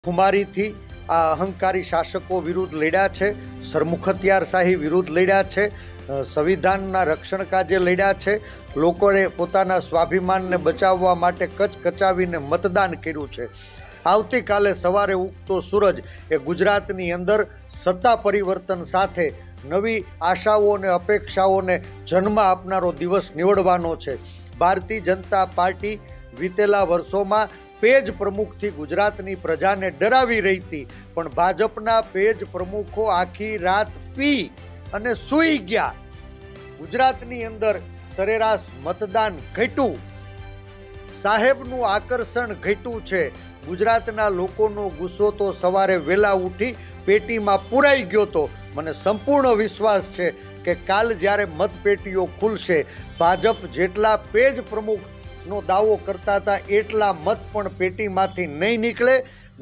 ખુમારીથી આ અહંકારી શાસકો વિરુદ્ધ લડ્યા છે, સરમુખત્યારશાહી વિરુદ્ધ લડ્યા છે, સંવિધાનના રક્ષણ કાજે લડ્યા છે, લોકોએ પોતાના સ્વાભિમાનને બચાવવા માટે કચકચાવીને મતદાન કર્યું છે। આવતીકાલે સવારે ઉગતો સૂરજ એ ગુજરાતની અંદર સત્તા પરિવર્તન સાથે નવી આશાઓ અને અપેક્ષાઓને જન્મ આપનારો દિવસ નીવડવાનો છે। ભારતીય જનતા પાર્ટી વીતેલા વર્ષોમાં પેજ પ્રમુખથી ગુજરાતની પ્રજાને ડરાવી રહી હતી, પણ ભાજપના પેજ પ્રમુખો આખી રાત પી અને સૂઈ ગયા। ગુજરાતની અંદર સરેરાશ મતદાન ઘટ્યું, સાહેબનું આકર્ષણ ઘટ્યું છે। ગુજરાતના લોકોનો ગુસ્સો તો સવારે વહેલા ઉઠી પેટીમાં પૂરાઈ ગયો તો। મને સંપૂર્ણ વિશ્વાસ છે કે કાલ જ્યારે મતપેટીઓ ખુલશે, ભાજપ જેટલા પેજ પ્રમુખ નો દાવો કરતા હતા એટલા મત પણ પેટીમાંથી નહીં નીકળે।